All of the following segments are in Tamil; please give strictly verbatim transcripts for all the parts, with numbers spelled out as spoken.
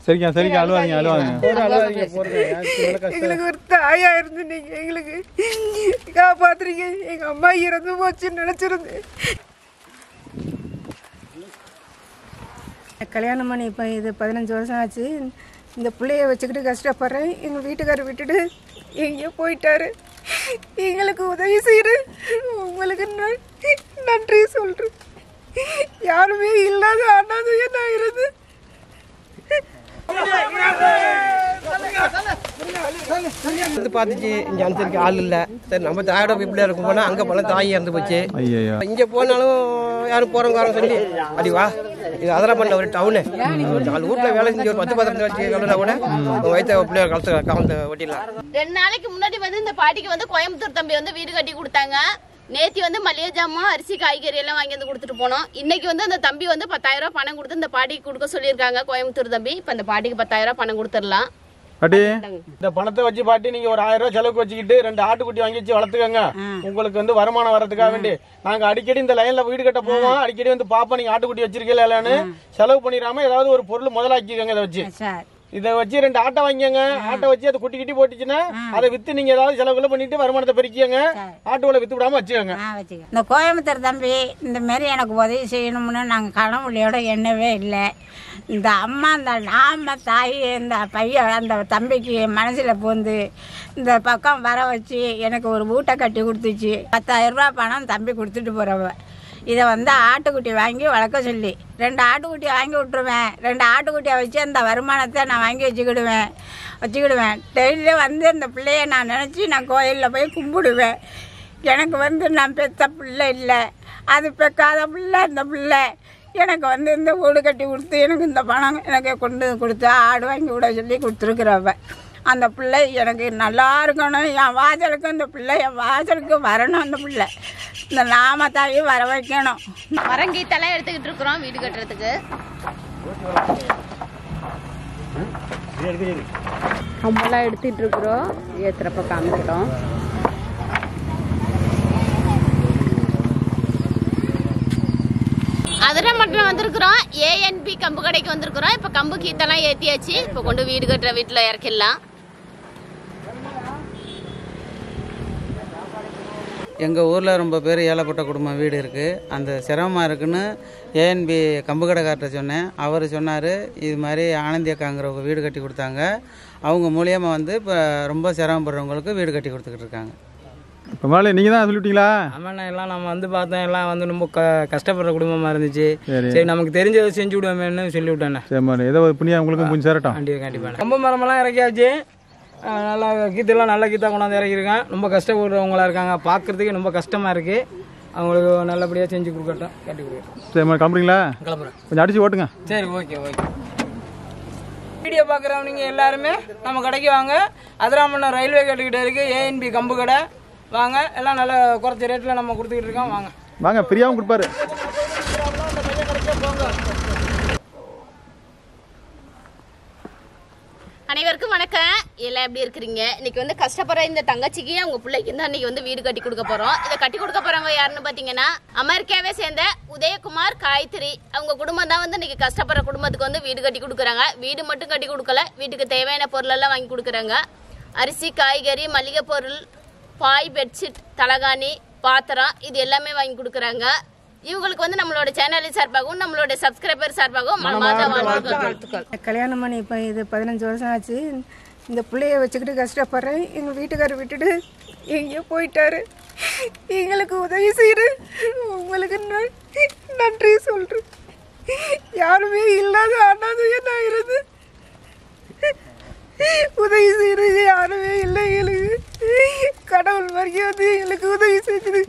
சரிக்கா சரிக்கா அழுவாதீங்க அழுவாதீங்க. எங்களுக்கு ஒரு தாயா இருந்து நீங்க எங்களுக்கு காப்பாத்துறீங்க. எங்க அம்மா இறந்து போச்சுன்னு நினைச்சிருந்து கல்யாணம் பண்ணி இப்போ இது பதினஞ்சு வருஷம் ஆச்சு. இந்த பிள்ளைய வச்சுக்கிட்டு கஷ்டப்படுறேன். எங்கள் வீட்டுக்காரர் விட்டுட்டு எங்கேயோ போயிட்டாரு. எங்களுக்கு உதவி செய்யுது. உங்களுக்கு நன்றி சொல்கிறேன். யாருமே இல்லாத அண்ணாதையே நான் இருந்து வந்து பார்த்துச்சு. இங்கே அனுசரிக்க ஆள் இல்லை. சரி நம்ம தாயோட பிள்ளையா இருக்கும் போனால் அங்கே போனால் தாய் இறந்து போச்சு. இங்கே போனாலும் யாரும் போகிறவங்க சொல்லி அடி வா இது அதெல்லாம் பண்ணல. ஒரு டவுனு நாலு வீட்டில் வேலை செஞ்சு ஒரு பத்து பத்திரத்தை வச்சு கலந்தா கூட வயிற்ற பிள்ளையார் கலத்து கலந்து ஒட்டிடலாம். ரெண்டு நாளைக்கு முன்னாடி வந்து இந்த பாட்டிக்கு வந்து கோயம்புத்தூர் தம்பி வந்து வீடு கட்டி கொடுத்தாங்க. நேத்தி வந்து மளிகை ஜாமான் அரிசி காய்கறி எல்லாம் வாங்கி வந்து கொடுத்துட்டு போனோம். இன்னைக்கு வந்து அந்த தம்பி வந்து பத்தாயிரம் ரூபாய் பணம் கொடுத்து இந்த பாட்டிக்கு கொடுக்க சொல்லியிருக்காங்க கோயம்புத்தூர் தம்பி. இப்போ அந்த பாட்டிக்கு பத்தாயிரம் ரூபாய் பணம் கொடுத்துடலாம். இந்த பணத்தை வச்சு பாட்டி நீங்க ஒரு ஆயிரம் ரூபாய் செலவுக்கு வச்சுக்கிட்டு ரெண்டு ஆட்டுக்குட்டி வாங்கி வச்சு வளர்த்துக்கங்க. உங்களுக்கு வந்து வருமானம் வர்றதுக்காக வேண்டி நாங்க அடிக்கடி இந்த லைன்ல வீடு கட்ட போவோம். அடிக்கடி வந்து பாப்போம் நீங்க ஆட்டுக்குட்டி வச்சிருக்கீங்களா இல்லன்னு. செலவு பண்ணிடாம ஏதாவது ஒரு பொருள் முதலாக்கிக்கங்க. இதை வச்சு இதை வச்சு ரெண்டு ஆட்டை வாங்கிங்க. ஆட்டை வச்சு அதை குட்டி கிட்டி போட்டுச்சுன்னா அதை வித்து நீங்க ஏதாவது செலவுல பண்ணிட்டு வருமானத்தை பெருக்கிங்க. ஆட்டுகளை வித்து விடாம வச்சுக்கோங்க. இந்த கோயம்புத்தூர் தம்பி இந்த மாதிரி எனக்கு உதவி செய்யணும்னு நாங்கள் கடவுளையோட எண்ணவே இல்லை. இந்த அம்மா இந்த நாம தாய் இந்த பையன் அந்த தம்பிக்கு மனசில் பூந்து இந்த பக்கம் வர வச்சு எனக்கு ஒரு வீட்டை கட்டி கொடுத்துச்சு. பத்தாயிரம் ரூபா பணம் தம்பி கொடுத்துட்டு போகிறவ. இதை வந்து ஆட்டுக்குட்டி வாங்கி வளர்க்க சொல்லி ரெண்டு ஆட்டுக்குட்டி வாங்கி விட்ருவேன். ரெண்டு ஆட்டுக்குட்டியை வச்சு அந்த வருமானத்தை நான் வாங்கி வச்சுக்கிடுவேன் வச்சுக்கிடுவேன் டெய்லியும் வந்து இந்த பிள்ளைய நான் நினச்சி நான் கோயிலில் போய் கும்பிடுவேன். எனக்கு வந்து நான் பெற்ற பிள்ளை இல்லை, அது பெக்காத பிள்ளை. இந்த பிள்ளை எனக்கு வந்து இந்த வீடு கட்டி கொடுத்து எனக்கு இந்த பணம் எனக்கு கொண்டு கொடுத்து ஆடு வாங்கி விட சொல்லி கொடுத்துருக்குறவ. அந்த பிள்ளை எனக்கு நல்லா இருக்கணும். என் வாசலுக்கு இந்த பிள்ளை என் வாசலுக்கு வரணும். அந்த பிள்ளை இந்த நாம தாயும் வர வைக்கணும். மரங்கீத்தெல்லாம் எடுத்துக்கிட்டு இருக்கிறோம் வீடு கட்டுறதுக்கு. கம்பெல்லாம் எடுத்துட்டு இருக்கிறோம். ஏத்துறப்ப காமிக்கிறோம். அதில் மட்டும் வந்திருக்கிறோம். ஏஎன்பி கம்பு கடைக்கு வந்திருக்கிறோம். இப்போ கம்பு கீத்தெல்லாம் ஏற்றியாச்சு. இப்போ கொண்டு வீடு கட்டுற வீட்டில் இறக்கிடலாம். எங்கள் ஊரில் ரொம்ப பேர் ஏழைப்பட்ட குடும்பம் வீடு இருக்குது. அந்த சிரமமாக இருக்குன்னு ஏஎன்பி கம்பு கடைக்கார்ட்ட சொன்னேன். அவர் சொன்னார் இது மாதிரி ஆனந்தி அக்காங்கிறவங்க வீடு கட்டி கொடுத்தாங்க. அவங்க மூலியமாக வந்து இப்போ ரொம்ப சிரமப்படுறவங்களுக்கு வீடு கட்டி கொடுத்துக்கிட்டு இருக்காங்க. இப்போ மேலே நீங்கள் தான் சொல்லிவிட்டீங்களா? ஆமாண்ணா, எல்லாம் நம்ம வந்து பார்த்தோம். எல்லாம் வந்து ரொம்ப க கஷ்டப்படுற குடும்பமாக இருந்துச்சு. சரி நமக்கு தெரிஞ்சதை செஞ்சு விடுவோமேன்னு சொல்லி விட்டேண்ணே. சரி ஏதோ புண்ணியம் உங்களுக்கு கொஞ்சம் சேரட்டும். கண்டிப்பாக கண்டிப்பாக. ரொம்ப மரமெல்லாம் இறக்கியாச்சு. நல்லா கீத்தெல்லாம் நல்ல கீத்தா கொண்டாந்து இறக்கியிருக்கேன். ரொம்ப கஷ்டப்படுறவங்களா இருக்காங்க. பார்க்குறதுக்கு ரொம்ப கஷ்டமாக இருக்குது. அவங்களுக்கு நல்லபடியாக செஞ்சு கொடுக்கட்டும், கட்டி கொடுக்கட்டும். சரி கிளம்புறீங்களா? கிளம்புறேன். கொஞ்சம் அடிச்சு ஓட்டுங்க. சரி ஓகே ஓகே. வீடியோ பார்க்குறவங்க எல்லாருமே நம்ம கடைக்கு வாங்க. அதிராமண்ணம் ரயில்வே கேட்டுக்கிட்டே இருக்குது ஏஎன்பி கம்பு கடை. வாங்க, எல்லாம் நல்ல குறைச்ச ரேட்டில் நம்ம கொடுத்துக்கிட்டு இருக்கோம். வாங்க வாங்க, ஃப்ரீயாகவும் கொடுப்பாரு. அனைவருக்கும் வணக்கம். எல்லாம் எப்படி இருக்கிறீங்க? இன்னைக்கு வந்து கஷ்டப்படுற இந்த தங்கச்சிக்கு அவங்க பிள்ளைக்கு தான் இன்னைக்கு வந்து வீடு கட்டி கொடுக்க போறோம். இதை கட்டி கொடுக்க போறவங்க யாருன்னு பாத்தீங்கன்னா அமெரிக்காவே சேர்ந்த உதயகுமார் காயத்ரி. அவங்க குடும்பம் தான் வந்து இன்னைக்கு கஷ்டப்படுற குடும்பத்துக்கு வந்து வீடு கட்டி கொடுக்குறாங்க. வீடு மட்டும் கட்டி கொடுக்கல, வீட்டுக்கு தேவையான பொருள் எல்லாம் வாங்கி கொடுக்குறாங்க. அரிசி, காய்கறி, மளிகை பொருள், பாய், பெட்ஷீட், தலகாணி, பாத்திரம் இது எல்லாமே வாங்கி கொடுக்குறாங்க. இவங்களுக்கு வந்து நம்மளோட சேனல் சார்பாகவும் நம்மளோட சப்ஸ்கிரைபர் சார்பாகவும் கல்யாணம் பண்ணி இப்போ இது பதினஞ்சு வருஷம் ஆச்சு. இந்த பிள்ளைய வச்சுக்கிட்டு கஷ்டப்படுறேன். எங்கள் வீட்டுக்காரர் விட்டுட்டு எங்கேயோ போயிட்டாரு. எங்களுக்கு உதவி செய்யுது. உங்களுக்கு நன்றி சொல்கிறேன். யாருமே இல்லாத அண்ணாதையே நான் இருந்து உதவி செய்யறது யாருமே இல்லை. எங்களுக்கு கடவுள் வரைக்கும் வந்து எங்களுக்கு உதவி செஞ்சது.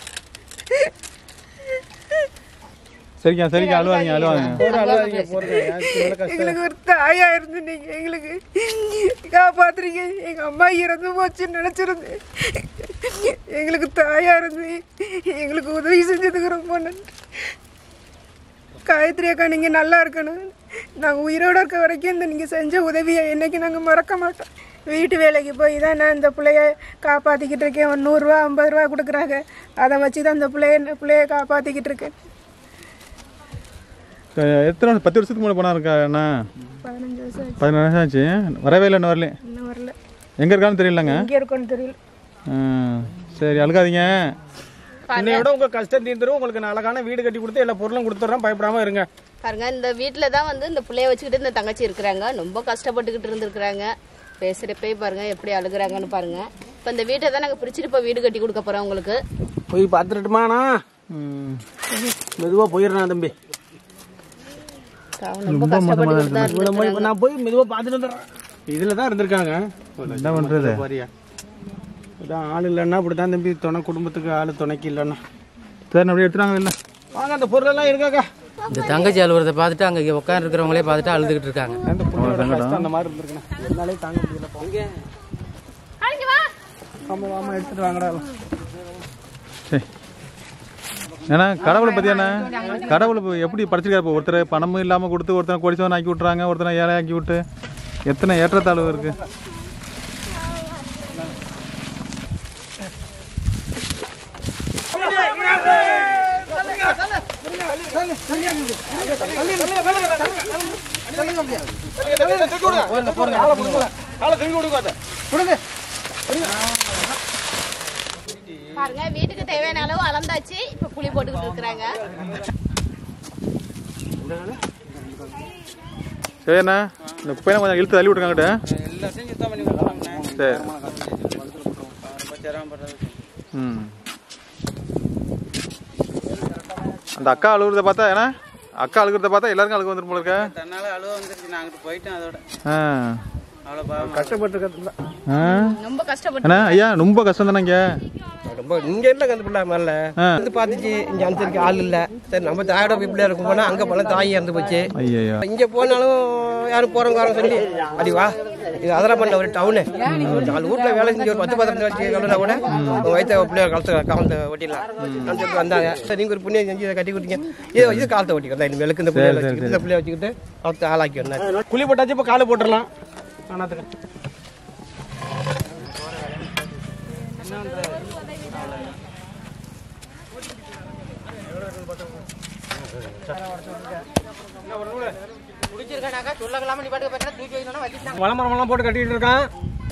சரிக்கா சரிக்கா அழுவாதீங்க அழுவாதீங்க. எங்களுக்கு ஒரு தாயா இருந்து நீங்க எங்களுக்கு காப்பாத்துறீங்க. எங்க அம்மா இறந்து போச்சுன்னு நினைச்சிருந்து எங்களுக்கு தாயா இருந்து எங்களுக்கு உதவி செஞ்சதுக்கு ரொம்ப நன்றி. காயத்ரி அக்கா, நீங்கள் நல்லா இருக்கணும். நாங்கள் உயிரோடு இருக்க வரைக்கும் இந்த நீங்கள் செஞ்ச உதவியை என்றைக்கு நாங்கள் மறக்க மாட்டோம். வீட்டு வேலைக்கு போய் தான் நான் இந்த பிள்ளைய காப்பாற்றிக்கிட்டு இருக்கேன். ஒரு நூறுரூவா ஐம்பது ரூபா கொடுக்குறாங்க. அதை வச்சு தான் இந்த பிள்ளைய பிள்ளைய காப்பாற்றிக்கிட்டு இருக்கேன். எத்தனை வருஷம் பத்து வருஷத்துக்கு முன்னாடி போனா இருக்கா அண்ணா? பதினஞ்சு வருஷம் ஆச்சு. பதினஞ்சு வருஷம் ஆச்சு. வரவே இல்லை இன்னும் வரல. இன்னும் வரல. எங்கே இருக்கான்னு தெரியலங்க. எங்கே இருக்கோன்னு தெரியல. சரி அழுகாதீங்க. இன்னையோட உங்க கஷ்டம் தீர்ந்துரும். உங்களுக்கு நான் அழகான வீடு கட்டி கொடுத்து எல்லா பொருளும் கொடுத்துட்றோம். பயப்படாம இருங்க. பாருங்க இந்த வீட்டில் தான் வந்து இந்த பிள்ளைய வச்சுக்கிட்டு இந்த தங்கச்சி இருக்கிறாங்க. ரொம்ப கஷ்டப்பட்டுக்கிட்டு இருந்திருக்கிறாங்க. பேசுகிறப்பே பாருங்க எப்படி அழுகுறாங்கன்னு பாருங்க. இப்போ இந்த வீட்டை தான் நாங்கள் பிரிச்சுட்டு இப்போ வீடு கட்டி கொடுக்க போகிறோம் உங்களுக்கு. போய் பார்த்துட்டுமாண்ணா? மெதுவாக போயிடுறேன் தம்பி. ரொம்ப கஷ்டப்பட்டு தான் இருந்திருக்காங்க. நான் போய் மெதுவாக பார்த்துட்டு வந்துடுறேன். இதில் தான் இருந்திருக்காங்க. என்ன பண்ணுறது? பாரியா இதான் ஆள் இல்லைன்னா அப்படி தான் தம்பி. துணை குடும்பத்துக்கு ஆள் துணைக்கு இல்லைன்னா சரி அப்படியே எடுத்துறாங்க. இல்லை வாங்க அந்த பொருளெல்லாம் இருக்காக்கா. இந்த தங்கச்சி அலுவலகத்தை பார்த்துட்டு அங்கே உட்காந்து இருக்கிறவங்களே பார்த்துட்டு அழுதுகிட்டு இருக்காங்க. அந்த பொருளோட கஷ்டம் அந்த மாதிரி இருந்திருக்குண்ணா. என்னாலே தாங்க முடியல. போங்க ஆமாம் ஆமாம் எடுத்துட்டு வாங்கடா. சரி ஏன்னா கடவுளை பற்றி என்ன கடவுளை எப்படி படைச்சிருக்காரு? இப்போ ஒருத்தர் பணமும் இல்லாமல் கொடுத்து ஒருத்தனை கொடிச்சவன் ஆக்கி விட்றாங்க, ஒருத்தனை ஏழை ஆக்கி விட்டு எத்தனை ஏற்றத்தாழ்வு இருக்குது. பாருங்க வீட்டுக்கு தேவையான அளவு அளந்தாச்சு. இப்ப புளி போட்டுக்கிட்டு இருக்கிறாங்க. சரிண்ணா இந்த குப்பையெல்லாம் கொஞ்சம் இழுத்து தள்ளி விட்டுருக்காங்கட்ட. எல்லாத்தையும் சுத்தம் பண்ணி கொடுத்தாங்கண்ணே. சரி ரொம்ப சிரமப்படுறது. ம் அந்த அக்கா அழுகுறத பார்த்தா ஏன்னா அக்கா அழுகுறத பார்த்தா எல்லாருக்கும் அழுக வந்துடும் போல இருக்க. தன்னால அழுவ வந்துருச்சு. நான் அங்கிட்டு போயிட்டேன். அதோட ஆ அவ்வளோ பாவம். கஷ்டப்பட்டு ரொம்ப கஷ்டப்பட்டு அண்ணா ஐயா ரொம்ப கஷ்டம் தானே இங்கே. ரொம்ப இங்க இல்ல அந்த பிள்ளை மேல வந்து பாத்துச்சு. இங்க அனுசரிக்க ஆள் இல்ல. சரி நம்ம தாயோட வீட்டுல இருக்கும் போனா அங்க போனா தாய் இறந்து போச்சு. ஐயா இங்க போனாலும் யாரும் போறவங்க சொல்லி அடி வா இது அதெல்லாம் பண்ண ஒரு டவுனு நாலு வீட்டுல வேலை செஞ்சு ஒரு பத்து பத்திரத்தை வச்சு கலனா கூட வயிற்ற பிள்ளைய காலத்தை காலத்தை ஒட்டிடலாம் சொல்லிட்டு வந்தாங்க. சரி நீங்க ஒரு புண்ணியம் செஞ்சு இதை கட்டி கொடுத்தீங்க. இது இது காலத்தை ஒட்டிக்கிறதா இனிமேலுக்கு இந்த பிள்ளைய வச்சுக்கிட்டு இந்த பிள்ளைய வச்சுக்கிட்டு காலத்தை ஆளாக்கி வந்தாங்க. குழி போட்டாச்சு. இப்போ காலை போட்டுடலாம். ஆனாத்துக்கு வளமரமெல்லாம் போட்டு கட்டிட்டு இருக்கான்.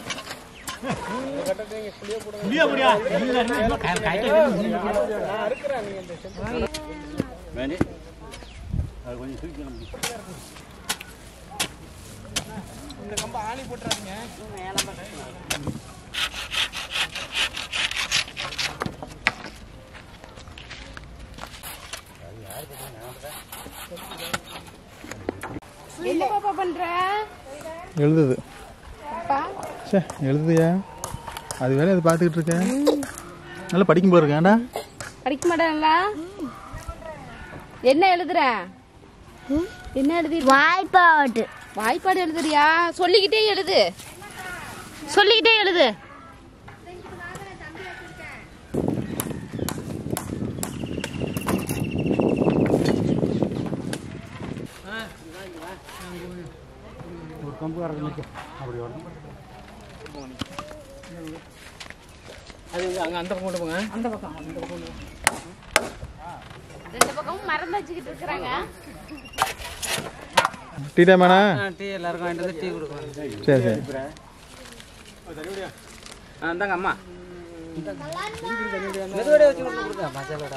இந்த கம்ப ஆணி போட்டுறாங்க. என்ன பாப்பா பண்ற? எழுதுது. சே எழுதுயா அது வேலை அது பார்த்துக்கிட்டு இருக்கேன். நல்லா படிக்கும் போல இருக்கேன்டா. படிக்க மாட்டேன்ல. என்ன எழுதுற? என்ன எழுதி? வாய்ப்பாடு. வாய்ப்பாடு எழுதுறியா? சொல்லிக்கிட்டே எழுது. சொல்லிக்கிட்டே எழுது. ஒரு கம்பு கறக்கு அப்படி வரணும். அது அங்க அந்த பக்கம் கொண்டு போங்க. அந்த பக்கம் அந்த பக்கம் ரெண்டு பக்கமும் மரம் வச்சுக்கிட்டு இருக்காங்க. டீ டைம் ஆனா டீ எல்லாருக்கும் வாங்கிட்டு வந்து டீ கொடுக்குறேன். சரி சரி அந்தாங்க அம்மா மெதுவடை வச்சு கொடுங்க. மசாலோட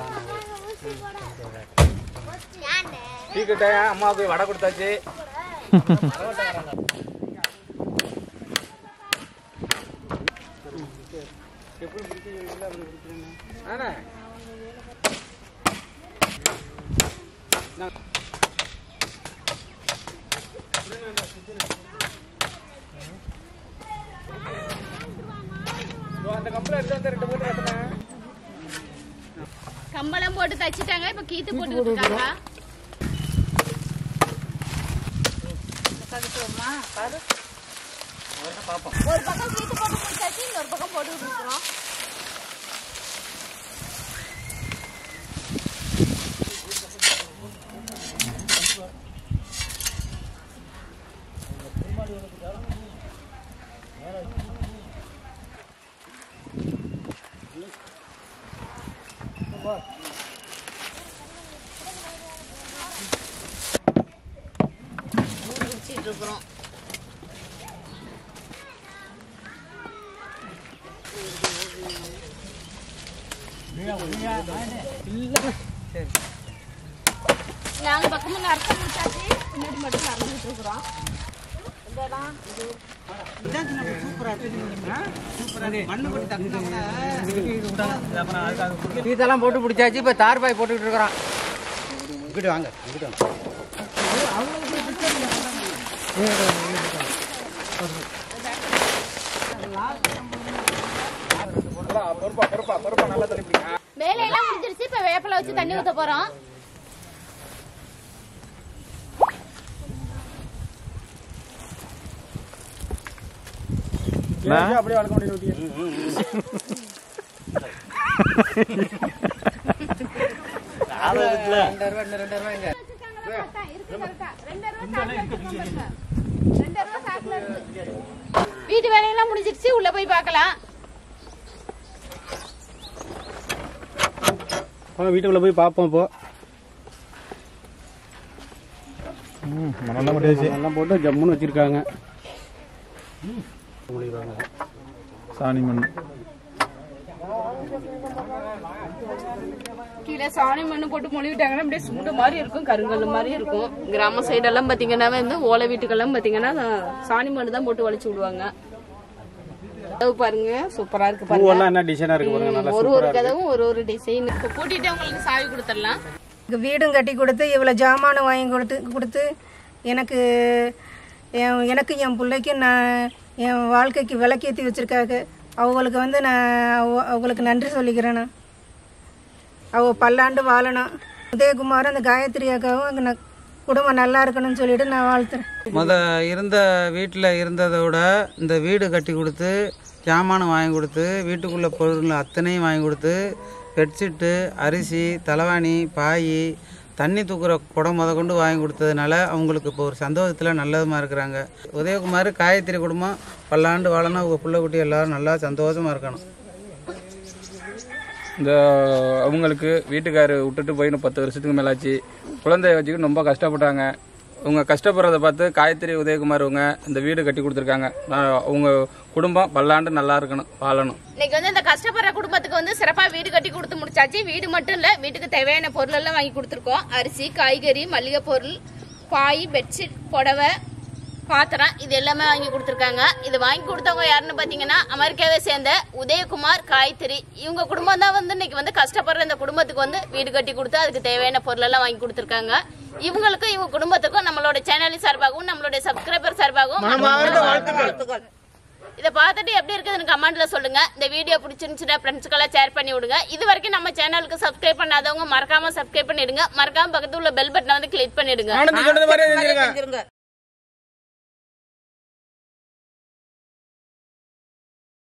டீ கிட்ட அம்மாவுக்கு வடை கொடுத்தாச்சு. கம்பளம் போட்டு தச்சிட்டாங்க. இப்ப கீத்து போட்டுக்கிட்டு இருக்காங்க. ஒரு பக்கம் கீத்து போட்டு முடிச்சாச்சு. இன்னொரு பக்கம் போட்டுக்கிட்டு இருக்கிறோம். நாங்க பக்கமும் நடத்த முடிச்சாச்சு, பின்னாடி மட்டும் நடந்துட்டு இருக்கிறோம். இதெல்லாம் போட்டு பிடிச்சாச்சு. இப்ப தார் பாய் போட்டுக்கிட்டு இருக்கிறோம். இங்கிட்டு வாங்க இங்கிட்டு வாங்க. வேலையெல்லாம் முடிஞ்சிருச்சு. இப்ப வேப்பல வச்சு தண்ணி ஊத்த போறோம். அப்படியே வளர்க்க முடியும். வீட்டு வேலையெல்லாம் முடிஞ்சிருச்சு. உள்ள போய் பார்க்கலாம். வீட்டுக்குள்ள போய் பார்ப்போம். இப்போ நல்லா போட்டு ஜம்முன்னு வச்சிருக்காங்க. சாணி மண் கீழே சாணி மண்ணு போட்டு மொழிவிட்டாங்கன்னா அப்படியே சுண்டு மாதிரி இருக்கும், கருங்கல் மாதிரி இருக்கும். கிராம சைடெல்லாம் பாத்தீங்கன்னா வந்து ஓலை வீட்டுக்கெல்லாம் பாத்தீங்கன்னா சாணி மண்ணு தான் போட்டு வளைச்சு விடுவாங்க. கதவு பாருங்க, சூப்பரா இருக்கு பாருங்க. என்ன டிசைனா இருக்கு பாருங்க. நல்லா ஒரு ஒரு கதவும் ஒரு ஒரு டிசைன். இப்போ கூட்டிட்டு உங்களுக்கு சாவி கொடுத்துடலாம். வீடும் கட்டி கொடுத்து இவ்வளோ ஜாமானும் வாங்கி கொடுத்து கொடுத்து எனக்கு என் எனக்கு என் பிள்ளைக்கு நான் என் வாழ்க்கைக்கு விளக்கேற்றி வச்சுருக்காங்க. அவங்களுக்கு வந்து நான் அவ- அவங்களுக்கு நன்றி சொல்லிக்கிறேன். அவள் பல்லாண்டு வாழணும். உதயகுமார் அந்த காயத்ரி அக்காவும் அங்கே நான் குடும்பம் நல்லா இருக்கணும்னு சொல்லிட்டு நான் வாழ்த்துறேன். முத இருந்த வீட்டில் இருந்ததை விட இந்த வீடு கட்டி கொடுத்து ஜாமானம் வாங்கி கொடுத்து வீட்டுக்குள்ளே பொருள் அத்தனையும் வாங்கி கொடுத்து பெட்ஷீட்டு, அரிசி, தலைவாணி, பாய், தண்ணி தூக்குற குடம் முத கொண்டு வாங்கி கொடுத்ததுனால அவங்களுக்கு இப்போ ஒரு சந்தோஷத்தில் நல்லதுமா இருக்கிறாங்க. உதயகுமார் காயத்ரி குடும்பம் பல்லாண்டு வாழணும். அவங்க பிள்ளை குட்டி எல்லாரும் நல்லா சந்தோஷமாக இருக்கணும். இந்த அவங்களுக்கு வீட்டுக்காரு விட்டுட்டு போய் பத்து வருஷத்துக்கு மேலாச்சு. குழந்தைய வச்சுக்கிட்டு ரொம்ப கஷ்டப்பட்டாங்க. அவங்க கஷ்டப்படுறத பார்த்து காயத்ரி உதயகுமார் அவங்க இந்த வீடு கட்டி கொடுத்துருக்காங்க. அவங்க குடும்பம் பல்லாண்டு நல்லா இருக்கணும், வாழணும். இன்னைக்கு வந்து இந்த கஷ்டப்படுற குடும்பத்துக்கு வந்து சிறப்பா வீடு கட்டி கொடுத்து முடிச்சாச்சு. வீடு மட்டும் இல்ல, வீட்டுக்கு தேவையான பொருள் எல்லாம் வாங்கி கொடுத்துருக்கோம். அரிசி, காய்கறி, மளிகை பொருள், பாய், பெட்ஷீட், புடவை, பாத்திரம், இது எல்லாமே வாங்கி கொடுத்துருக்காங்க. இது வாங்கி கொடுத்தவங்க யாருன்னு பாத்தீங்கன்னா அமெரிக்காவை சேர்ந்த உதயகுமார், காயத்ரி. இவங்க குடும்பம் தான் வந்து இன்னைக்கு வந்து கஷ்டப்படுற இந்த குடும்பத்துக்கு வந்து வீடு கட்டி கொடுத்து அதுக்கு தேவையான பொருள் எல்லாம் வாங்கி கொடுத்துருக்காங்க. இவங்களுக்கும் இவங்க குடும்பத்துக்கும் நம்மளோட சேனல் சார்பாகவும் நம்மளுடைய சப்ஸ்கிரைபர் சார்பாகவும் வாழ்த்துக்கள். இதை பார்த்துட்டு எப்படி இருக்குதுன்னு கமெண்ட்ல சொல்லுங்க. இந்த வீடியோ பிடிச்சிருந்துச்சுன்னா ஃப்ரெண்ட்ஸ்க்கெல்லாம் ஷேர் பண்ணி விடுங்க. இது வரைக்கும் நம்ம சேனலுக்கு சப்ஸ்கிரைப் பண்ணாதவங்க மறக்காம சப்ஸ்கிரைப் பண்ணிடுங்க. மறக்காம பக்கத்துல உள்ள பெல் பட்டனை வந்து கிளிக் பண்ணிடுங்க.